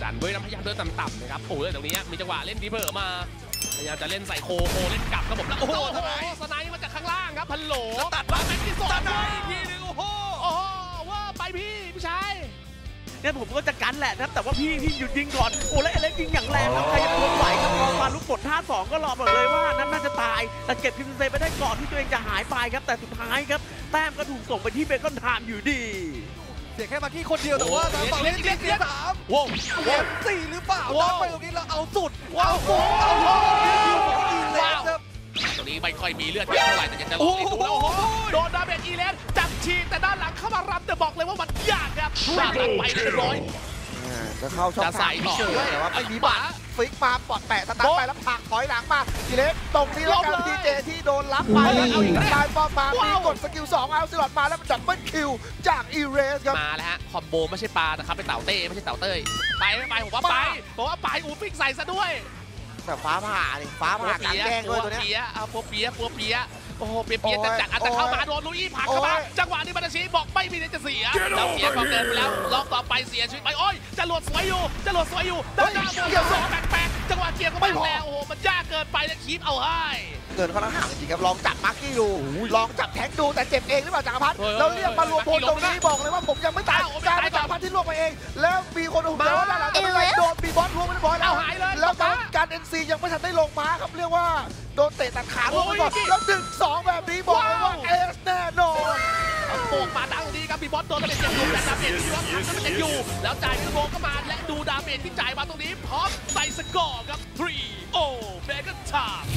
ดันด้วยนะพยายามเดินต่ำๆนะครับโอ้ยตรงนี้มีจังหวะเล่นดีเบอร์มาพยายามจะเล่นใส่โคเล่นกลับครับผมแล้วโอ้โหสไนด์มาจากข้างล่างครับพันโหลตัดมาแม็กซ์ที่สองอีกทีนึงโอ้โหว่าไปพี่ชายเนี่ยผมก็จะกันแหละนะแต่ว่าพี่หยุดยิงก่อนโอ้แล้วเอเล็กยิงอย่างแรงครับใครจะทนไหวครับพอมาลุกกด5-2ก็รอบอกเลยว่านั้นน่าจะตายแต่เก็บคิมเซไปได้ก่อนที่ตัวเองจะหายไปครับแต่สุดท้ายครับแต้มก็ถูกส่งไปที่เบคอนไทม์อยู่ดีเสียแค่มากี้คนเดียวแต่ว่าทางฝั่งเล่นเสีย3 วง 4หรือเปล่าได้ไปตรงนี้แล้วเอาสุดเอาสุดเอาสุดอีเลสครับตรงนี้ไม่ค่อยมีเลือดเยอะเท่าไหร่แต่จะลองดูแล้วโอ้โหโดนดาเมจอีเลสจับฉีกแต่ด้านหลังเข้ามารับแต่บอกเลยว่ามันยากครับด้านหลังไปเรียบร้อยจะเข้าช่องทางพิเศษแต่ว่าไม่มีบัตรฟิกมาปอดแปะสตาร์ทไปแล้วผักถอยหลังมาทีเล็กตรงนี้แล้วกันทีเจที่โดนรับไปแล้วเอาอีกการฟอร์มมามีกดสกิล2เอาซิลอดมาแล้วมันดับเบิลคิวจากอีเรสครับมาแล้วฮะคอมโบไม่ใช่ปลาแต่ครับเป็นเต่าเต้ไม่ใช่เต่าเต้ยไปผมว่าไปอูฟิกใส่ซะด้วยแบบฟ้าผ่าดิฟ้าผ่ากลางแจ้งด้วยตัวนี้ปัวเปียโอ้โหเปียจัดอันแต่เข้ามาโดนลุยผักเข้ามาจังหวะนี้บัตชีบอกไม่มีจะเสียแล้วเสียก็เกินไปแล้วรอบต่อไปเสียชีวิตไปโอ้ยจะหลดสวยอยู่ด้านหน้าเกี่ยวสองแปลกจังหวะเกี่ยวก็ไม่แล้วโอ้โหมันยากเกินไปแล้วคีบเอาให้เกินเขาแล้วห่างจริงครับลองจับมาร์กี้ดูลองจับแท็กดูแต่เจ็บเองหรือเปล่าจักรพัฒน์แล้วเรียกมารวมพลตรงนี้บอกเลยว่าผมยังไม่ตายการจักรพัฒน์ที่ล่วงไปเองแล้วมีคนถูกแล้วด้านหลังโดนบีบอสล่วงไปบอลแล้วแล้วการNCยังไม่ทันได้ลงมาครับเรียกว่าโดนเตะตัดขาลงไปก่อนแล้ว1-2แบบนี้บอกเลยว่าเอสแน่นอนโป่งมาดังดีครับบีบอสโดนดาเมจเจ็บอยู่แต่ดาเมจที่ว่ามันเจ็บอยู่แล้วจ่ายขึ้นโบก็มาและดูดาเมจที่จ่ายมาตรงนี้พร้อมใส่สกอร์ครับ3-0 เบคอนไทม์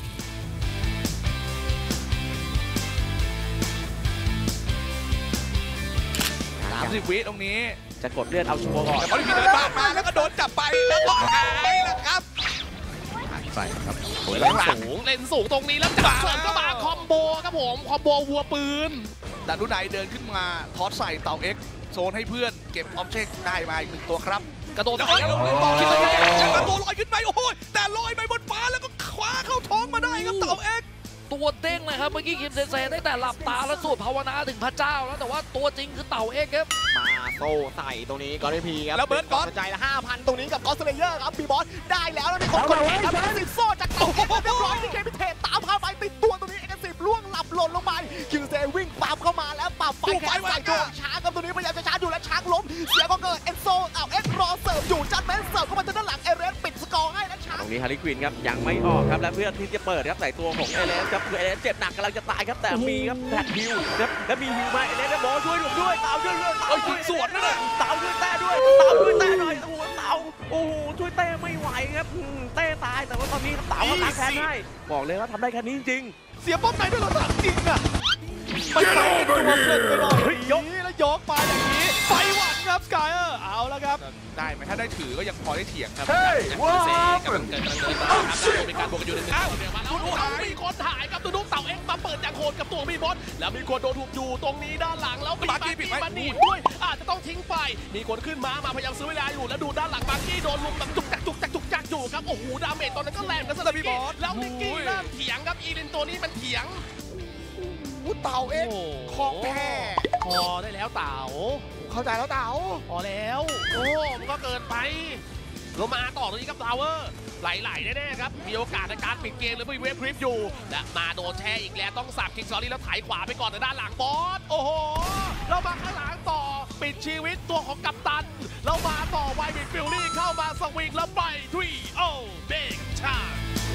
30 วิตรงนี้จะกดเลือดเอาชัวร์ก่อนแต่พอที่เดินบ้านมาแล้วก็โดนจับไปแล้วก็หายแล้วครับไปครับเล่นสูงตรงนี้แล้วจับเสริมก็มาคอมโบครับผมคอมโบวัวปืนแต่ดูไหนเดินขึ้นมาทอสใส่เต่าเอ็กโซนให้เพื่อนเก็บออบเจกต์ได้มาอีก1ตัวครับกระโดดแล้วคิดว่าจะตัวลอยขึ้นไปโอ้โหแต่ลอยไปบนฟ้าแล้วก็คว้าเข้าท้องมาได้ครับเต่าเอ็กตัวเด้งเลยครับเมื่อกี้คิมเซนเซได้แต่หลับตาแล้วสวดภาวนาถึงพระเจ้าแล้วแต่ว่าตัวจริงคือเต่าเอ็กครับมาโซ่ใส่ตรงนี้ก็ได้พีครับแล้วเบิร์ดก่อนใจละ 5,000 ตรงนี้กับกอสเลเยอร์ครับบีบอสได้แล้วแล้วมีคนกดแขนครับสิโซ่จากเต่าเอ็กเรียบร้อยที่เคมิเทตามพาไปติดตัวตรงนี้เอ็กซ์10ล่วงหลับหล่นลงไปคิมเซนวิ่งปาบเข้ามาแล้วปาบไฟแขนใส่โดนช้างครับตรงนี้พยายามจะช้าอยู่และช้างล้มเสียก็เกิดเอ็นโซเอาเอ็กรอเสิร์ฟอยู่จัดแมนเสิร์ฟเข้ามาด้านหลังเอเรสปิดสกอร์ให้และช้างตรงนี้ฮาริควินครับยังไม่ออกครับและเพื่อนที่จะเปิดครับใส่ตัวของเอเลสครับคือเอเลสเจ็บหนักกำลังจะตายครับแต่มีครับแพทฮิวครับแล้วมีฮิวมาเอเลสบอกช่วยผมด้วยเต่าช่วยสวนนะเต่าช่วยแต้ด้วยเต่าช่วยแต้หน่อยโอ้โหเต่าโอ้โหช่วยแต้ไม่ไหวครับเต้ตายแต่ว่าตอนนี้เต่าก็ล้างแค้นให้บอกเลยว่าทำได้แค่นี้จริงเสียป้อมไหนด้วยเราถามจริงอ่ะมันเป็นตัวเกินไปหน่อยยกแล้วยกมาอย่างนี้ไฟหวั่นครับสกายเอาแล้วครับได้ไหมถ้าได้ถือก็ยังพอได้เถียงครับเฮ้ยว้าวกำลังเดินครับมีการบวกกันอยู่1-1มาแล้วมีคนถ่ายครับตัวลูกเต่าเอ็กมาเปิดจากโคนกับตัวมีบอสแล้วมีคนโดนถูกอยู่ตรงนี้ด้านหลังแล้วมีมาดีด้วยอาจจะต้องทิ้งไปมีคนขึ้นมาพยายามซื้อเวลาอยู่แล้วดูด้านหลังมาร์กี้โดนลุมแบบจุกจักอยู่ครับโอ้โหดาเมจตอนนั้นก็แรงกันซะเลยพี่บอสแล้วมิกกี้เริ่มเถียงครับอีลินตัวนี้มันเถียงเต่าเอ็กของแท้พอได้แล้วเต่าเข้าใจแล้วเต่าพอแล้วโอ้มันก็เกินไปเรามาต่อตรงนี้กับทาวเวอร์ไหลแน่ๆครับมีโอกาสในการปิดเกมหรือไม่เวฟคลิปอยู่และมาโดนแช่อีกแล้วต้องสับคิกซอรี่แล้วถ่ายขวาไปก่อนแต่ด้านหลังบอสโอ้โหเรามาข้างหลังต่อปิดชีวิตตัวของกัปตันเรามาต่อไวบิดฟิลลี่เข้ามาสวิงแล้วไป3-0 เบคอนไทม์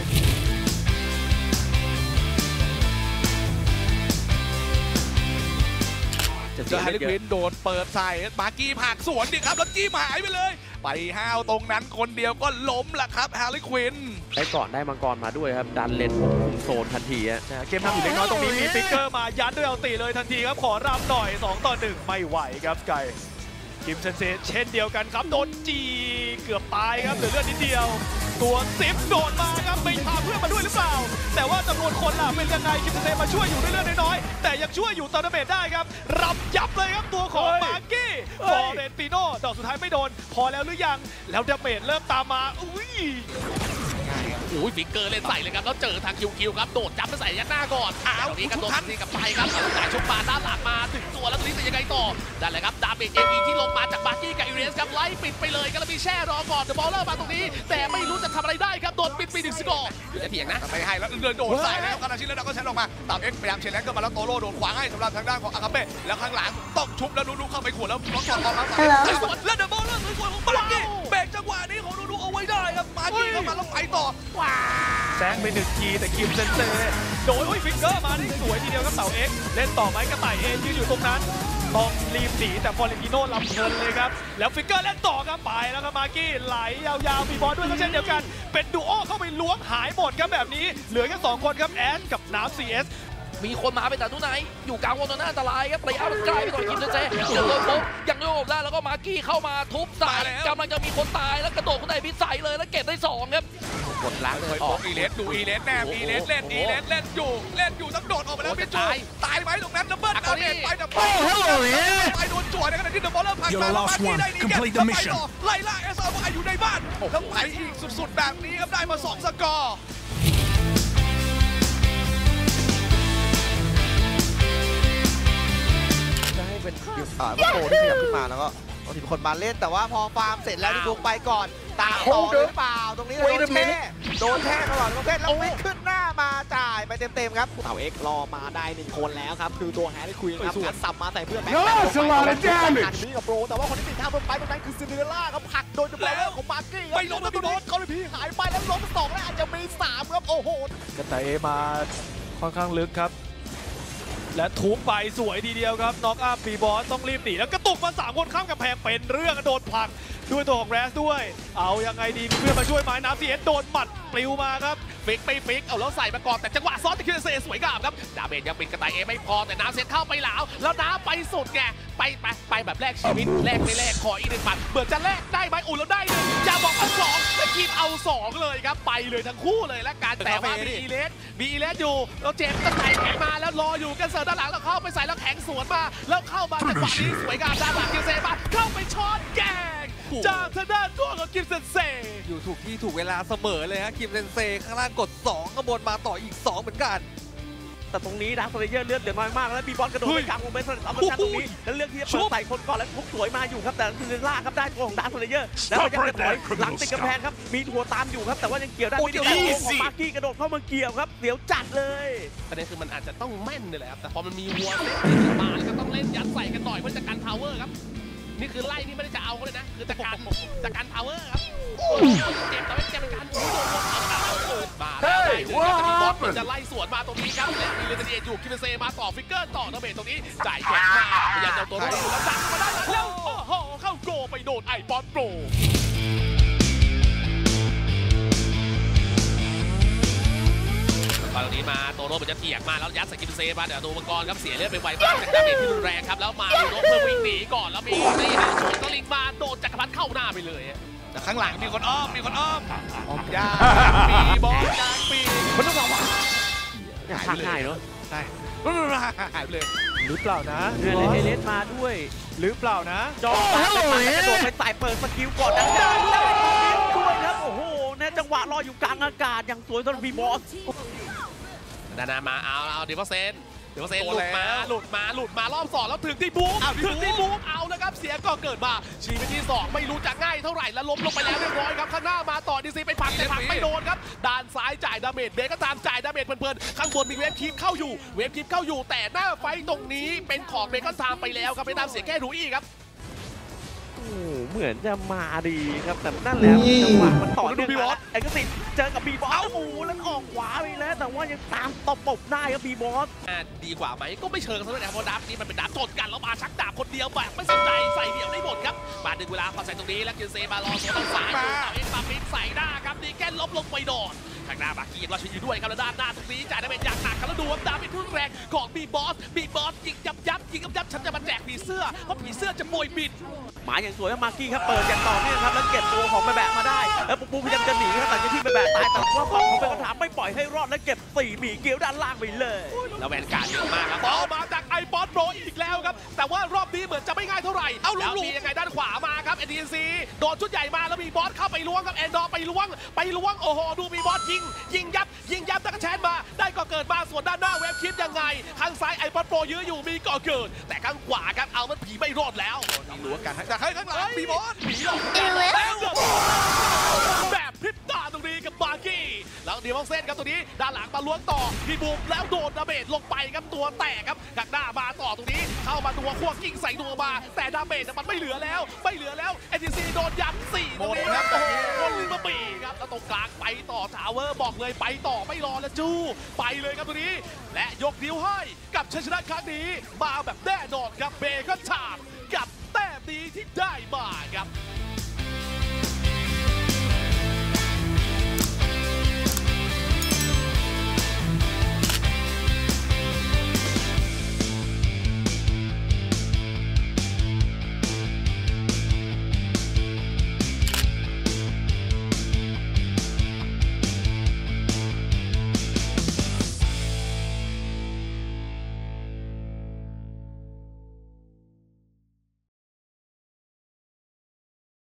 เจอฮาริควินโดนเปิดใส่มาร์กี้ผักสวนดิครับแล้วจี้หายไปเลยไปห้าวตรงนั้นคนเดียวก็ล้มละครับฮาริควินได้ก่อนได้มังกรมาด้วยครับดันเลนควบคุมโซนทันทีฮะเกมทำอยู่เล็กน้อยตรงนี้มีฟิกเกอร์มายัดด้วยอัลติเลยทันทีครับขอรับหน่อย2-1ไม่ไหวครับสกายคิมเซนเซเช่นเดียวกันครับโดนจีเกือบตายครับเหลือเลือดนิดเดียวตัวซิฟโดนมาครับไม่พาเพื่อนมาด้วยหรือเปล่าแต่ว่าจำนวนคนล่ะเป็นยังไงคิมเซนเซมาช่วยอยู่ด้วยเลือดน้อยๆแต่ยังช่วยอยู่ตอนดาเมจได้ครับรับยับเลยครับตัวของมาร์กี้ฟอเรนติโน่ดอกสุดท้ายไม่โดนพอแล้วหรือยังแล้วดาเมจเริ่มตามมาอุ้ยโอ้ยฟิกเกอร์เล่นใส่เลยครับแล้วเจอทางคิวครับโดดจับไปใส่ยัดหน้าก่อนตรงนี้กระโดดนี่กับไปครับจ่ายชุบมาด้านหลังมาถึงตัวแล้วตรงนี้จะยังไงต่อนั่นแหละครับดาเมจเอที่ลงมาจากบาร์กี้กับอิเรสครับไล่ปิดไปเลยก็แล้วมีแช่รอก่อนเดอะบอลเลอร์มาตรงนี้แต่ไม่รู้จะทำอะไรได้ครับโดนปิดไป1 สกอร์จะเถียงนะไปให้แล้วเดินโดดใส่แล้วคานาชิแล้วก็แชนออกมาตามเอ็กพยายามเชนแลนก็มาแล้วโตโร่โดนขวางให้สำหรับทางด้านของอากาเบ้แล้วข้างหลังต้องชุบแล้วดูเข้าไปขวดแล้วล็อกออกมาแล้วเดอะบอลเลอร์สวยๆของมาร์กี้เบรกจังหวะนี้ของดูเอาไว้ได้ครับมาร์กี้เข้ามาแล้วไปต่อแซงไป1 ทีแต่คิมเซนเซโดนฟิกเกอร์มาได้สวยทีเดียวครับเต่าเอ็กเล่นต่อไหมกระต่ายเอยืนอยู่ตรงนั้นต้องรีบหนีแต่ฟอร์เรนติโน่ลำเพลินเลยครับแล้วฟิกเกอร์เล่นต่อครับไปแล้วครับมาร์กี้ไหลยาวๆมีบอลด้วยก็เช่นเดียวกันเป็นดูโอเข้าไปล้วงหายหมดครับแบบนี้เหลือแค่2 คนครับแอนกับน้ำ CS มีคนมาเป็นแต่ทุนไหนอยู่กลางวงตรงหน้าอันตรายครับระยะมันไกลไปต่อคิมเซนเซ่เจอโดนปุ๊บยังโยกได้แล้วก็มาร์กี้เข้ามาทุบใส่กำลังจะมีคนตายแล้วกระโดดขึ้นไปพิษใส่เลยแล้วเก็บได้2ครับกดล้างเลยออกอีเลสดูอีเลสแน่อีเลสเล่นอีเลสเล่นอยู่ต้องโดดออกไปแล้วพี่จูตายไหมตรงนั้นดับเบิลดาเมจไปดับเบิลไปโดนจ่วยในขณะที่เดอะบอลเลอร์ผ่านมาแล้วมาที่ได้ดีเก็บไปต่อไล่ล่าSRYอยู่ในบ้านแล้วไปอีกสุดๆแบบนี้ครับได้มา2 สกอร์เป็นโปรที่ขยับขึ้นมาแล้วก็บางทีคนมาเล่นแต่ว่าพอฟาร์มเสร็จแล้วที่บุกไปก่อนตามต่อหรือเปล่าตรงนี้โดนแช่ตลอดประเภทแล้วไม่ขึ้นหน้ามาจ่ายไปเต็มๆครับเต่าเอ็กรอมาได้1 คนแล้วครับคือตัวแฮร์รี่ควีนครับการสับมาใส่เพื่อนแม็กซ์การนี้กับโปรแต่ว่าคนที่ติดท่าบนไปตรงนั้นคือซินเดอเรลล่าครับผลักโดยเฉพาะของมาร์กี้ไม่ล้มแล้วพี่โดนเขาเลยพี่หายไปแล้วล้ม2แล้วอาจจะมี3ครับโอ้โหกระต่ายเอมาค่อนข้างลึกครับและทุบไปสวยทีเดียวครับน็อกอัพปีบอสต้องรีบหนีแล้วกระตุกมา3 คนข้ามกับแพงเป็นเรื่องโดนผลักด้วยตัวของแรสด้วยเอายังไงดีเพื่อนมาช่วยไหมน้ำซีเอสโดนหมัดปลิวมาครับฟิกไปฟิกเอาแล้วใส่มาก่อนแต่จังหวะซ้อนตะคิวเซสวยงามครับดาเมจยังปิดกระต่ายเอไม่พอแต่น้ำเซตเข้าไปหลาวแล้วน้ำไปสุดไงไปแบบแรกชีวิตแรกไม่แรกขออีก1 หมัดเบิดจะแรกได้ไหมอุ่นแล้วได้เลยจะบอกเอา2แล้วคิมเอา2เลยครับไปเลยทั้งคู่เลยและการแต่ว่ามีอีเลสอยู่แล้วเจมส์ก็ไต่แข็งมาแล้วรออยู่กันเสิร์ฟด้านหลังแล้วเข้าไปใส่แล้วแข็งสวนมาแล้วเข้ามาจังหวะนี้สวยงามด้านหลังคิวเซมาเข้าไปช็อตแกงจากทางด้านตัวของคิมเซนเซอยู่ถูกที่ถูกเวลาเสมอเลยฮะคิมเซนเซข้างล่างกด2ข้างบนมาต่ออีก2เหมือนกันแต่ตรงนี้นะโซเลเยอร์เลือดเหลือน้อยมากแล้วบีบอลกระโดดไปกลางวงเป็นเอาไปแทนตรงนี้แล้วเลือกที่จะเปิดใส่คนก่อนแล้วทุกสวยมาอยู่ครับแต่ซินเดอเรลล่าครับได้ตัวของดาร์คโซเลเยอร์แล้วพยายามจะถอยหลังติดกำแพงครับมีทัวตามอยู่ครับแต่ว่ายังเกี่ยวได้ไม่ได้ตัวของมาร์กี้กระโดดเข้ามาเกี่ยวครับเดี๋ยวจัดเลยประเด็นคือมันอาจจะต้องแม่นนี่แหละครับแต่พอมันมีวัวเซตมาแล้วก็ต้องเล่นยัดใส่กันหน่อยเพื่อจะกันพาวเวอร์ครับนี่คือไล่นี่ไม่ได้จะเอาเลยนะคือจะกันพาวเวอร์ครับเจ็บแต่ไม่เจ็บเป็นการโดนมาแล้วไล่ถึงกับมีบอสจะไล่สวนมาตรงนี้ครับและมีเลเจนเดอยู่คิมเซมาต่อฟิกเกอร์ต่อดาเมจตรงนี้จ่ายแข็งมาพยายามเอาตัวรอดอยู่แล้วดันมาได้แล้วโอ้โหเข้าโกไปโดนไอบอลโปรตอนนี้มาโตโร่มันจะเถียงมาแล้วยัดใส่กิมเซมาเดี๋ยวตัวมังกรครับเสียเลือดไปไวมากจากดาเมจที่รุนแรงครับแล้วมาดูโนเพื่อวิ่งหนีก่อนแล้วมีนี่ฮะสวนก็ลิงมาโดนจักรพรรดิเข้าหน้าไปเลยแต่ข้างหลังมีคนอ้อมยาปีบอลยางปีมันต้องบอกว่าง่ายเนาะใช่หายไปเลยหรือเปล่านะเเลสมาด้วยหรือเปล่านะจอมตาไปกระโดดไปใส่เปิดสกิลก่อนนะได้ด้วยครับโอ้โหเนี่ยจังหวะรออยู่กลางอากาศอย่างสวยสำหรับบีบอสนามาเอาเดี๋ยวเซนหลุดมารอบ2แล้วถึงที่บูมเอาแล้วครับเสียก็เกิดมาชีวิตที่2ไม่รู้จะง่ายเท่าไหร่แล้วล้มลงไปแล้วเรียบร้อยครับข้างหน้ามาต่อดีซีไปผลักแต่ผลักไม่โดนครับด้านซ้ายจ่ายดาเมจเบรกก็ตามจ่ายดาเมจเพลินๆข้างบนมีเวฟคีปเข้าอยู่แต่หน้าไฟตรงนี้เป็นของเบรกก็ตามไปแล้วครับไปตามเสียแค่รูอี้ครับเหมือนจะมาดีครับแต่นั่นแหละจังหวะมันต่อเนื่องไอ้ก็ติดเจอกับบีบอสโอ้โหแล้วออกขวาไปแล้วแต่ว่ายังตามตบได้ครับบีบอสดีกว่าไหมก็ไม่เชิงซะด้วยนะเพราะดับนี่มันเป็นดับโจทย์กันแล้วมาชักดาบคนเดียวแบบไม่สนใจใส่เดี่ยวได้หมดครับมาดึงเวลาพอใส่ตรงนี้แล้วกินเซมารอโซนทางซ้ายเอาเอ็กซ์มาปิดใส่หน้าครับดีแกนลบลงไปโดนทางหน้าบากีเราชิอยู่ด้วยครับแล้วด้านหน้าตรงนี้จ่ายดาเมจอย่างหนักครับแล้วดูว่าดาเมจพุ่งแรงของบีบอสยิงยับฉันจะมาแจกผีเสื้อเพราะผีเสื้อจะโบยบิดหมาอย่างสวยครับมาร์กี้ครับเปิดอย่างต่อเนื่องครับแล้วเก็บตัวของแบะมาได้แล้วปุ๊บพยายามจะหนีครับแต่ที่แบะตายแต่ว่าฝั่งของเป็นคำถามไม่ปล่อยให้รอดและเก็บ4หมีเกี้ยวด้านล่างไปเลยแล้วแวนการ์ดเยอะมากครับต่อมาจากไอบอสโปรอีกแล้วครับแต่ว่ารอบนี้เหมือนจะไม่ง่ายเท่าไหร่เอาแล้วมียังไงด้านขวามาครับ NTNC โดนชุดใหญ่มาแล้วมีบอสเข้าไปล้วงครับแอนดอร์ไปล้วงโอ้โหดูมีบอสยิงยับตะกะแชนมาได้ก่อเกิดมาส่วนด้านหน้าเวฟคิปยังไงข้างซ้ายไอปอนโปรยื้ออยู่มีก่อเกิดแต่ข้างขวาครับเอามันผีไม่รอดแล้วมีรั้วกันแต่ข้างหลังมีบอสผีหลอกแบบพริบตาตรงนี้กับบาร์กี้แล้วเดียวเส้นครับตรงนี้ด้านหลังมาล้วงต่อพี่บูมแล้วโดนดาเมจลงไปครับตัวแตกครับดักหน้ามาต่อตรงนี้เข้ามาตัวควงยิงใส่ตัวมาแต่ดาเมจมันไม่เหลือแล้วNTC โดนยัด4ตรงนี้ครับโอ้โหคนลิมบบีครับแล้วตรงกลางไปต่อทาวเวอร์บอกเลยไปต่อไม่รอแล้วจู้ไปเลยครับตรงนี้และยกนิ้วให้กับชัยชนะครั้งนี้มาแบบแน่นอนครับเบคอนชาร์กับแต้มนี้ที่ได้มาครับ